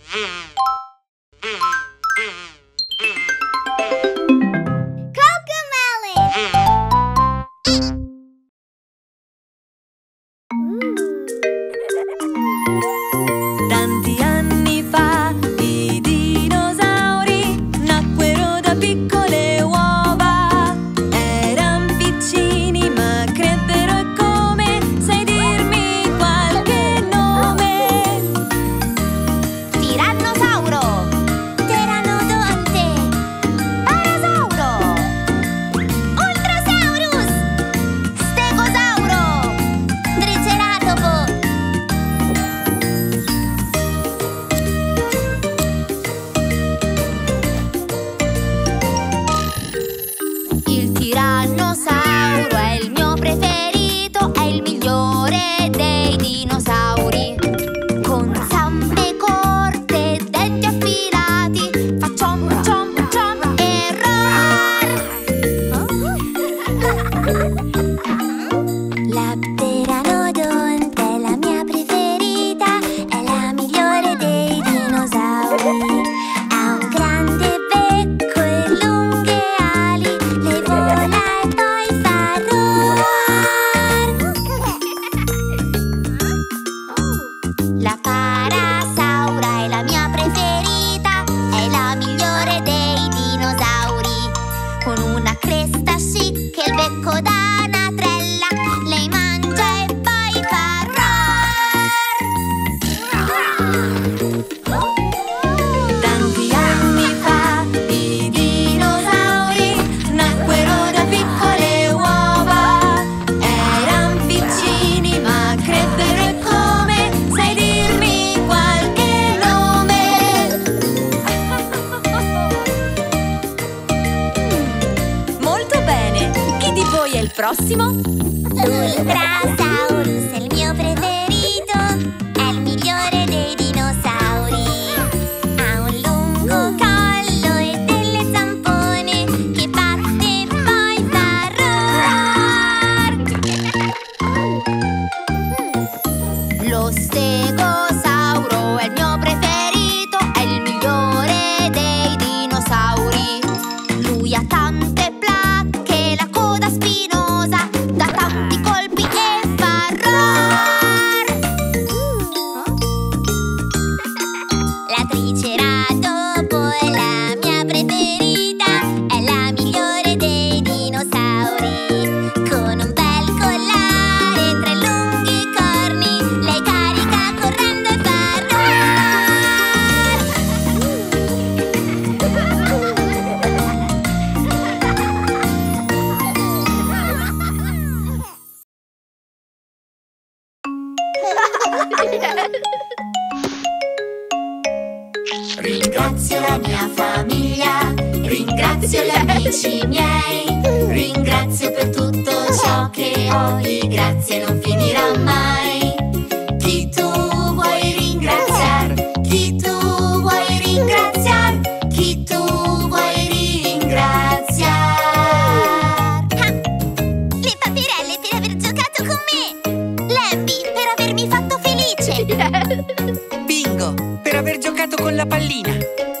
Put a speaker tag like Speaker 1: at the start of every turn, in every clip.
Speaker 1: Tanti anni fa i dinosauri nacquero da piccole uova. Eran piccini ma crebbero e come? Sai dirmi qualche nome?
Speaker 2: Tirannosauro, Pteranodonte, Parasauro, Ultrasaurus, Stegosauro, Triceratopo. Il tirannosauro è il mio preferito, è il migliore dei dinosauri. Con zampe corte, denti affilati, fa ciom ciom ciom e roar. La pteranodonte è la mia preferita, è la migliore dei dinosauri. Ha un grande becco e lunghe ali, lei vola e poi fa roar. La parasaura è la mia preferita, è la migliore dei dinosauri. Con una cresta chic e il becco da natrella, lei mangia e poi fa roar.
Speaker 1: Tanti anni fa i dinosauri nacquero da piccole uova. Eran piccini ma crebbero e come? Sai dirmi qualche nome? Molto bene! Chi di voi è il prossimo?
Speaker 2: Ultrasaurus è il mio preferito, è il migliore dei dinosauri. Ha un lungo collo e delle zampone che batte e poi fa roar. Lo stegosauro è il mio preferito, è il migliore dei dinosauri. Lui ha tante placche, la coda spinosa, dà tanti colpi e fa roar. La triceratopo è la mia preferita, è la migliore dei dinosauri. Con un bel collare e tre lunghi corni, lei carica correndo e fa roar.
Speaker 3: Ringrazio la mia famiglia, ringrazio gli amici miei, ringrazio per tutto ciò che ho, di grazie non finirà mai. Chi tu vuoi ringraziare, chi tu vuoi ringraziare, chi tu vuoi ringraziare.
Speaker 2: Le pappirelle per aver giocato con me, Lemby per avermi fatto felice,
Speaker 4: Bingo, per aver giocato con la pallina.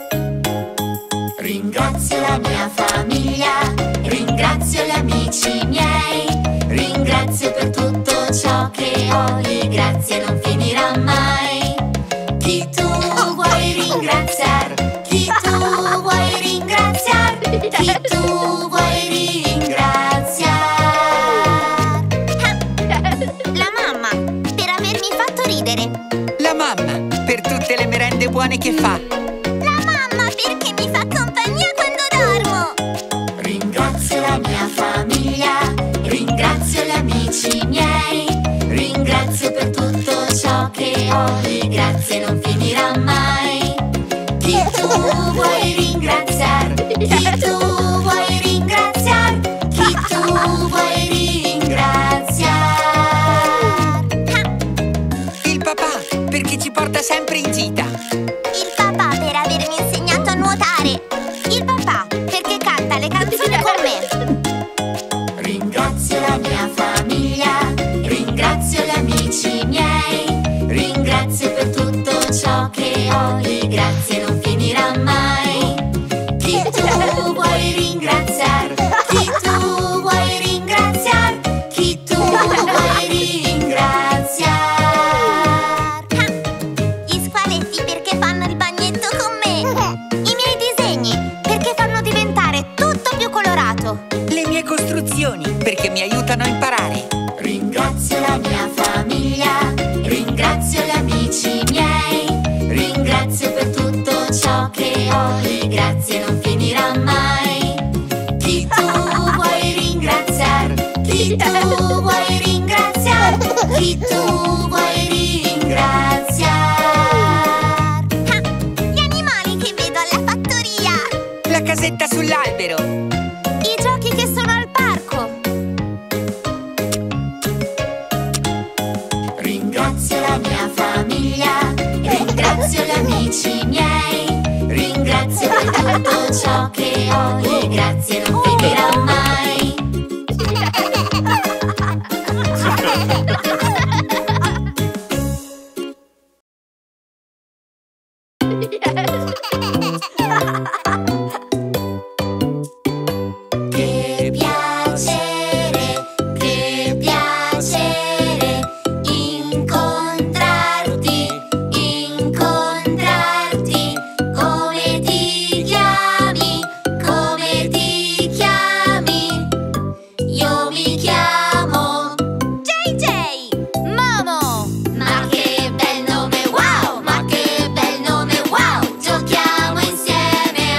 Speaker 3: Ringrazio la mia famiglia, ringrazio gli amici miei, ringrazio per tutto ciò che ho, di grazie non finirà mai. Chi tu vuoi ringraziare, chi tu vuoi ringraziare, chi tu vuoi ringraziare.
Speaker 2: la mamma per avermi fatto ridere,
Speaker 4: La mamma, per tutte le merende buone che fa.
Speaker 2: la mamma perché mi fa compagnia quando dormo.
Speaker 3: Ringrazio la mia famiglia, ringrazio gli amici miei, ringrazio per tutto ciò che ho, di grazie non finirà mai. Chi tu vuoi ringraziare, chi tu vuoi ringraziare, chi tu vuoi ringraziare.
Speaker 4: Il papà, perché ci porta sempre in gita.
Speaker 2: Il papà per avermi insegnato a nuotare, il papà perché canta le canzoni con me.
Speaker 3: Ringrazio la mia famiglia, ringrazio gli amici miei, ringrazio per tutto ciò che ho, oggi grazie non finirà mai. Chi tu vuoi ringraziare? Chi tu vuoi ringraziare? Chi tu vuoi ringraziare?
Speaker 2: Gli squaletti perché fanno il bagnetto con me. I miei disegni perché fanno diventare tutto più colorato.
Speaker 4: Le mie costruzioni perché mi aiutano a imparare.
Speaker 3: Ringrazio la mia famiglia, ringrazio gli amici miei, ringrazio per tutto ciò che ho e grazie non finirà mai. Chi tu vuoi ringraziare? Chi tu vuoi ringraziare? Chi tu vuoi ringraziare?
Speaker 2: Gli animali che vedo alla fattoria.
Speaker 4: La casetta sull'albero.
Speaker 2: I giochi che sono al parco.
Speaker 3: Ringrazio la mia famiglia, ringrazio gli amici miei, ringrazio per tutto ciò che ho e grazie non finirà mai. Che piacere incontrarti, incontrarti. Come ti chiami? Come ti chiami? Io mi chiamo
Speaker 2: JJ, Momo.
Speaker 3: Ma che bel nome, wow! Ma che bel nome, wow! Giochiamo insieme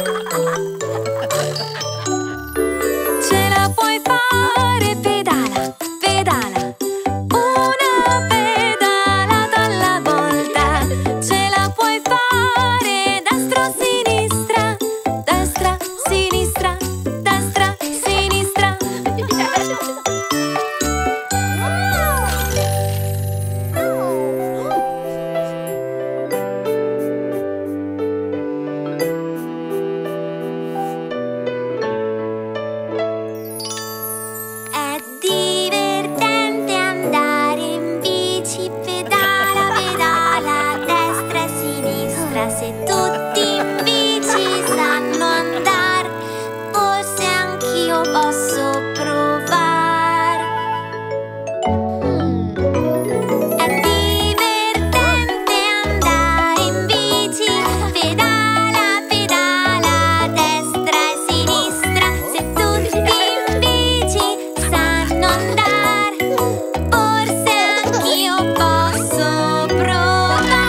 Speaker 1: Ce la puoi fare, pedala, pedala. Una pedalata alla volta. Ce la puoi fare, destra, sinistra, destra, sinistra, destra, sinistra.
Speaker 2: È divertente andare in bici, pedala, pedala, destra e sinistra. Se tutti in bici sanno andare, forse anch'io posso provare. È divertente andare in bici, pedala, pedala, destra e sinistra. Se tutti in bici sanno andare, forse anch'io posso provare.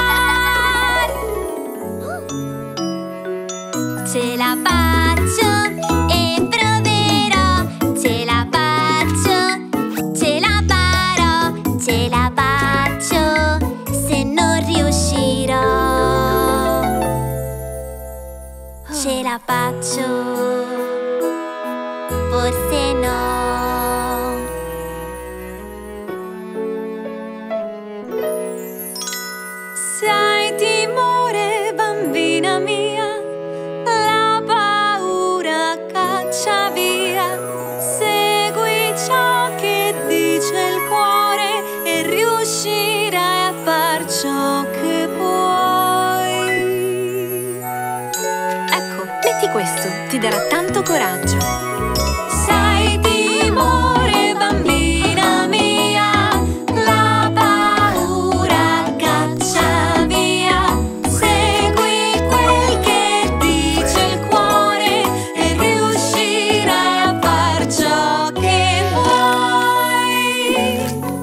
Speaker 2: Ce la faccio e proverò, ce la faccio, ce la farò, ce la faccio, se non riuscirò. Ce la faccio, forse no.
Speaker 1: Se hai timore, bambina mia, la paura caccia via. Segui ciò che dice il cuore e riuscirai a far ciò che puoi. Ecco, metti questo, ti darà tanto coraggio. Se hai timore, bambina mia, la paura caccia via. Segui quel che dice il cuore e riuscirai a far ciò che vuoi.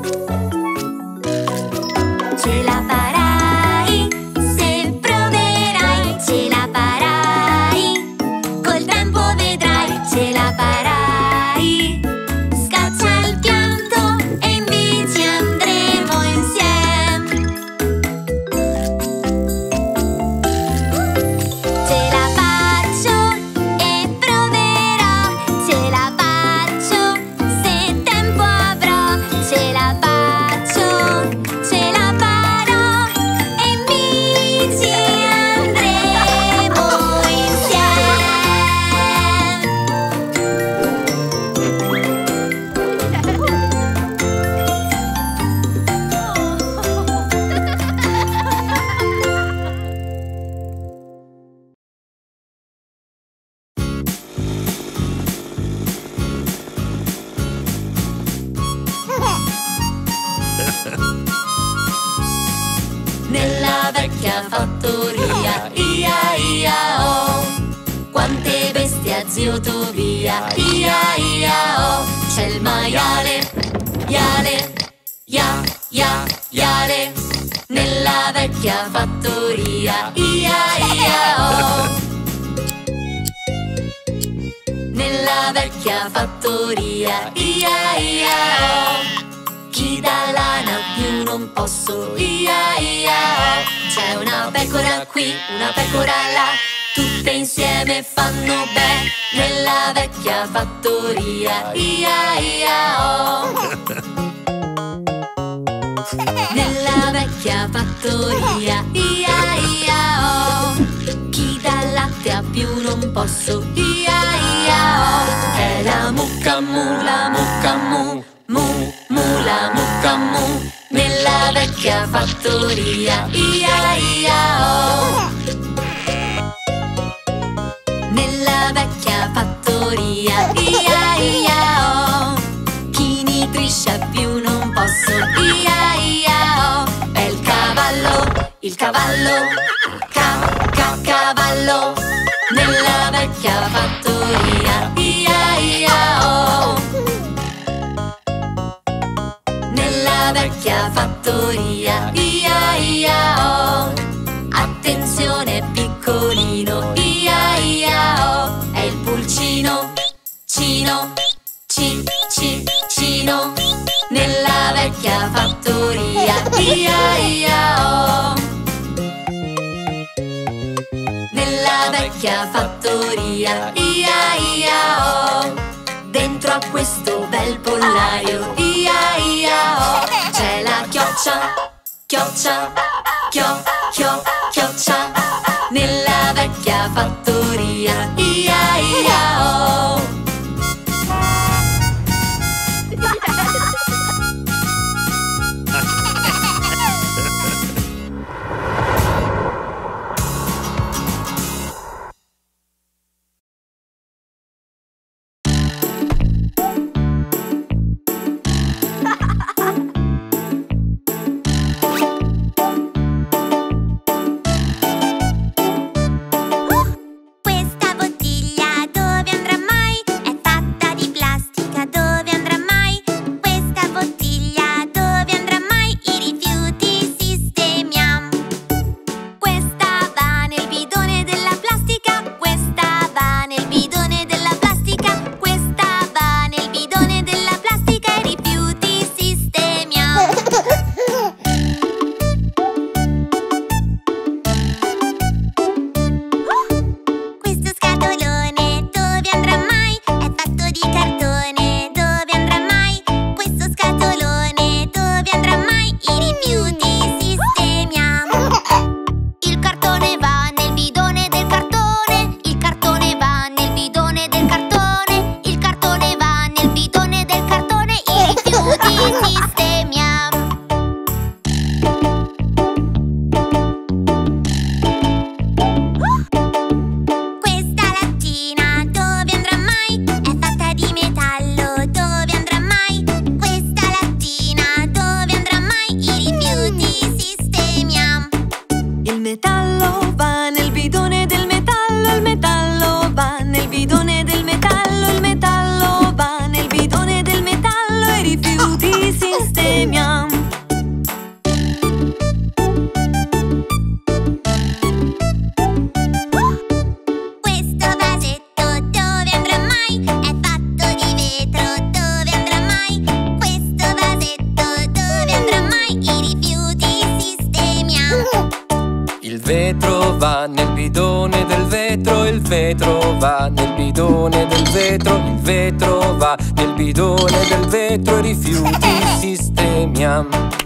Speaker 2: Ce la farai, se proverai, ce la farai, col tempo vedrai, ce la farai. Scaccia il pianto e in bici andremo insieme. Ce la faccio e proverò, ce la faccio, se tempo avrò, ce la faccio, ce la farò e in bici andremo insieme.
Speaker 3: Nella vecchia fattoria, ia ia oh, quante bestie ha zio Tobia, ia ia oh. C'è il maiale, iale, ia ia iale. Nella vecchia fattoria, ia ia oh. Nella vecchia fattoria, ia ia oh. Chi dà lana più non posso, ia ia oh. C'è una pecora qui, una pecora là, tutte insieme fanno bene. Nella vecchia fattoria, ia ia oh. Nella vecchia fattoria, ia ia oh. Chi dà latte a più non posso, ia ia oh. È la mucca mu, la mucca mu, mu, mu, la mucca mu. Nella vecchia fattoria, ia ia oh. Nella vecchia fattoria, ia ia oh. Chi nitrisce più non posso, ia ia oh. È il cavallo, cavallo. Nella vecchia fattoria, ia ia oh. Nella vecchia fattoria, ia ia oh. Attenzione piccolino, ia ia I-A-I-A-O. Nella vecchia fattoria, I-A-I-A-O. Dentro a questo bel pollaio, I-A-I-A-O. C'è la chioccia, chioccia, chioccia. Nella vecchia fattoria, I-A-I-A-O.
Speaker 2: Questa bottiglia dove andrà mai? È fatta di plastica, dove andrà mai? Questa bottiglia dove andrà mai? I rifiuti sistemiam. Questa va nel bidone della plastica, questa va nel bidone della plastica, questa va nel bidone della plastica, i rifiuti sistemiam. Questo scatolone dove andrà mai? È fatto di cartone, dove andrà mai? Questo scatolone dove andrà mai? I rifiuti sistemiamo. Il cartone va nel bidone del cartone, il cartone va nel bidone del cartone, il cartone va nel bidone del cartone, i rifiuti sistemiamo. Questa lattina dove andrà mai? È fatta di metallo, dove andrà mai? Questa lattina dove andrà mai? I rifiuti sistemiam.
Speaker 5: Il metallo va nel bidone del metallo, il metallo va nel bidone del metallo, il metallo va nel bidone del metallo, i rifiuti sistemiam.
Speaker 2: Questo vasetto dove andrà mai? È fatto di vetro, dove andrà mai? Questo vasetto dove andrà mai? I rifiuti sistemiam.
Speaker 6: Il vetro va nel bidone del vetro, il vetro va nel bidone del vetro, il vetro va nel bidone del vetro, i rifiuti sistemiam.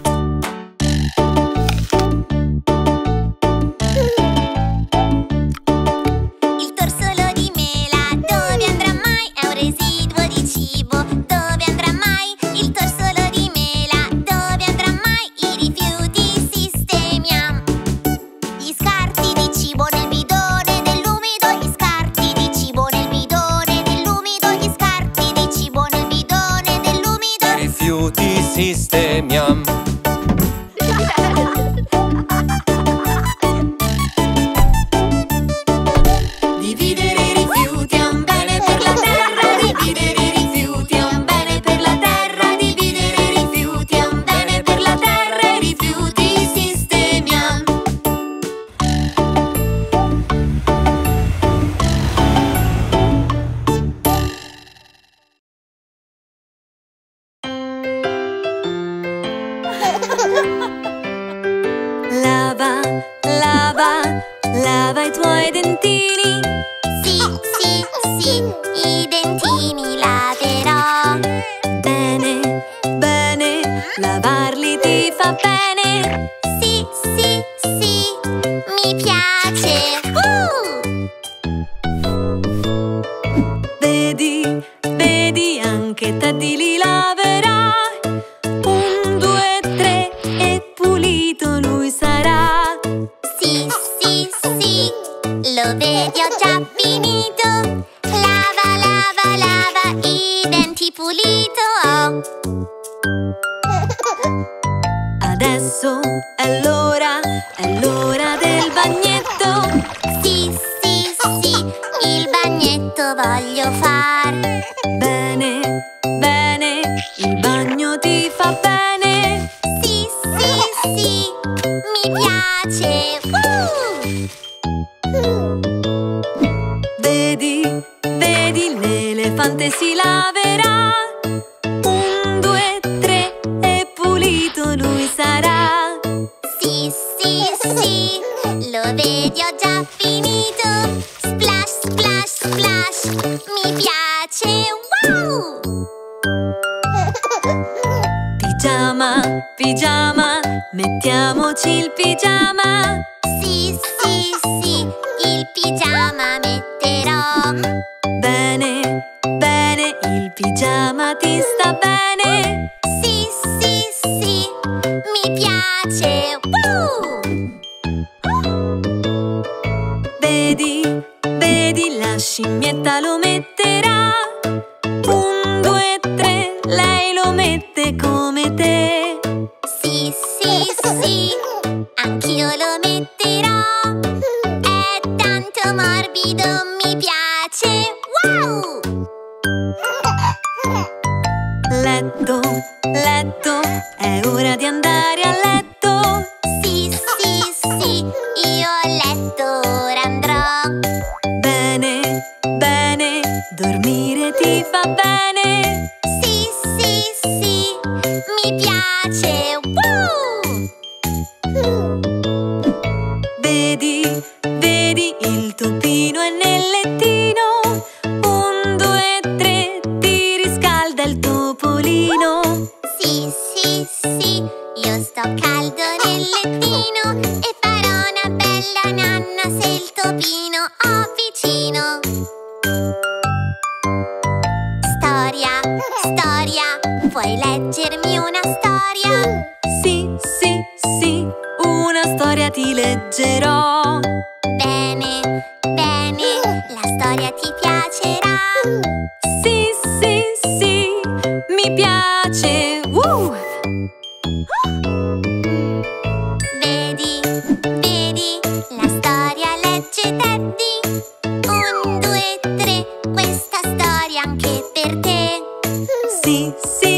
Speaker 2: Il torsolo di mela dove andrà mai? È un residuo di cibo, dove andrà mai? Il torsolo di mela dove andrà mai? I rifiuti sistemiam. Gli scarti di cibo nel bidone dell'umido, gli scarti di cibo nel bidone dell'umido, gli scarti di cibo nel bidone dell'umido.
Speaker 6: I rifiuti sistemiam.
Speaker 3: Dividere i rifiuti è un bene per la terra, dividere i rifiuti è un bene per la terra, dividere i rifiuti è un bene per la terra, i rifiuti sistemiam.
Speaker 5: Lava, lava, lava i tuoi dentini.
Speaker 2: Sì, i dentini laverò.
Speaker 5: Bene, bene, lavarli ti fa bene.
Speaker 2: Sì, mi piace.
Speaker 5: Vedi, vedi, anche Teddy li laverà. 1, 2, 3 e pulito lui sarà.
Speaker 2: Sì, lo vedi, ho già finito. Lava, lava, lava, i denti pulito ho.
Speaker 5: Adesso è l'ora del bagnetto.
Speaker 2: Sì, il bagnetto voglio far.
Speaker 5: Bene, bene, il bagno ti fa bene.
Speaker 2: Sì, mi piace.
Speaker 5: Vedi, vedi, l'elefante si laverà. 1, 2, 3 e pulito lui sarà. pigiama, pigiama, mettiamoci il pigiama.
Speaker 2: Sì, sì, sì, il pigiama metterò.
Speaker 5: Bene, bene, il pigiama ti sta bene.
Speaker 2: Sì, sì, sì, mi piace.
Speaker 5: Vedi, vedi, la scimmietta lo metterà. 1, 2, 3, lei lo mette come te.
Speaker 2: Sì, sì, sì, anch'io lo metterò. È tanto morbido, mi piace. Wow!
Speaker 5: Letto, letto, è ora di andare a letto.
Speaker 2: Sì, sì, sì, io a letto ora andrò.
Speaker 5: Bene, bene, dormire ti fa bene.
Speaker 2: Sì, sì, sì, mi piace.
Speaker 5: Vedi, vedi, il topino è nel lettino. 1, 2, 3, ti riscalda il topolino.
Speaker 2: Sì, sì, sì, io sto caldo nel lettino e farò una bella nanna se il topino ho vicino. Storia, storia, puoi leggermi una storia?
Speaker 5: Sì, sì, sì, una storia ti leggerò.
Speaker 2: Bene, bene, la storia ti piacerà.
Speaker 5: Sì, sì, sì, mi piace.
Speaker 2: Vedi, vedi, la storia legge Teddy. 1, 2, 3, questa storia anche per te.
Speaker 5: Sì, sì,